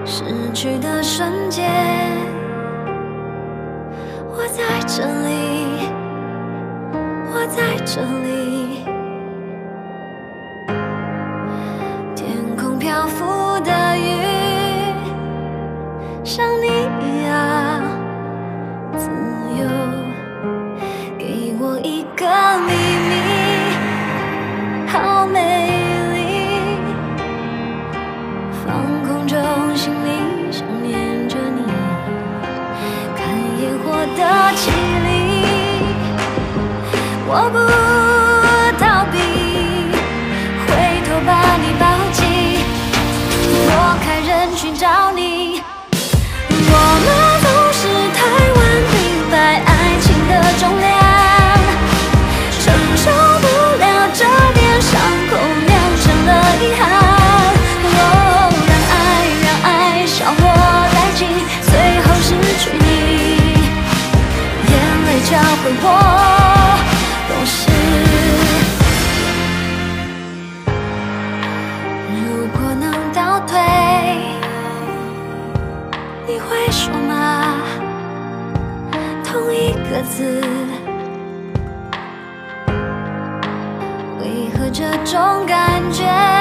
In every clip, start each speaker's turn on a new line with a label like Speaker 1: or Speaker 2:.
Speaker 1: 失去的瞬间，我在这里，我在这里。天空漂浮的雨，像你一样自由。给我一个秘密，好美丽。放空中心里想念着你，看烟火的绮丽。我不逃避，回头把你抱紧，躲开人群找你。我们总是太晚明白爱情的重量，承受不了这点伤口，酿成了遗憾。让爱伤我殆尽，最后失去你，眼泪教会我懂事。如果能倒退，你会说吗？同一个字，为何这种感觉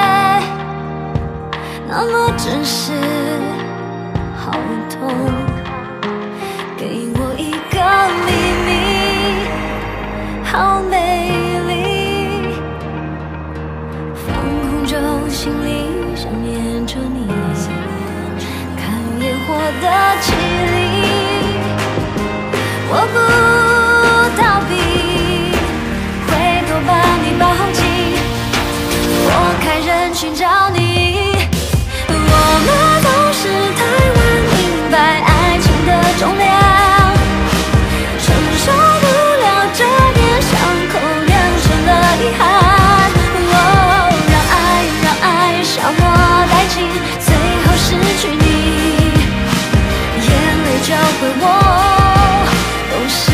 Speaker 1: 那么真实，好痛？给我一个秘密，好美丽。放空中心里想念着你，看烟火的绮丽。我不逃避，回头把你抱紧，躲开人群找你。我们总是太晚明白爱情的重量，承受不了这点伤口，酿成了遗憾。让爱伤我殆尽，最后失去你，眼泪教会我懂事。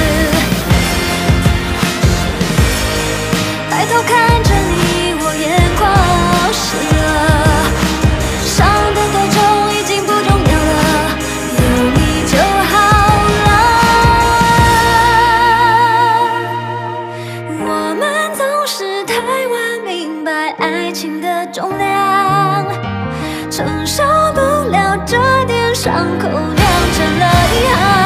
Speaker 1: 抬头看着你，我眼眶湿了，伤得多重已经不重要了，有你就好了。我们总是太晚明白爱情的重量，承受不了这点伤口，酿成了遗憾。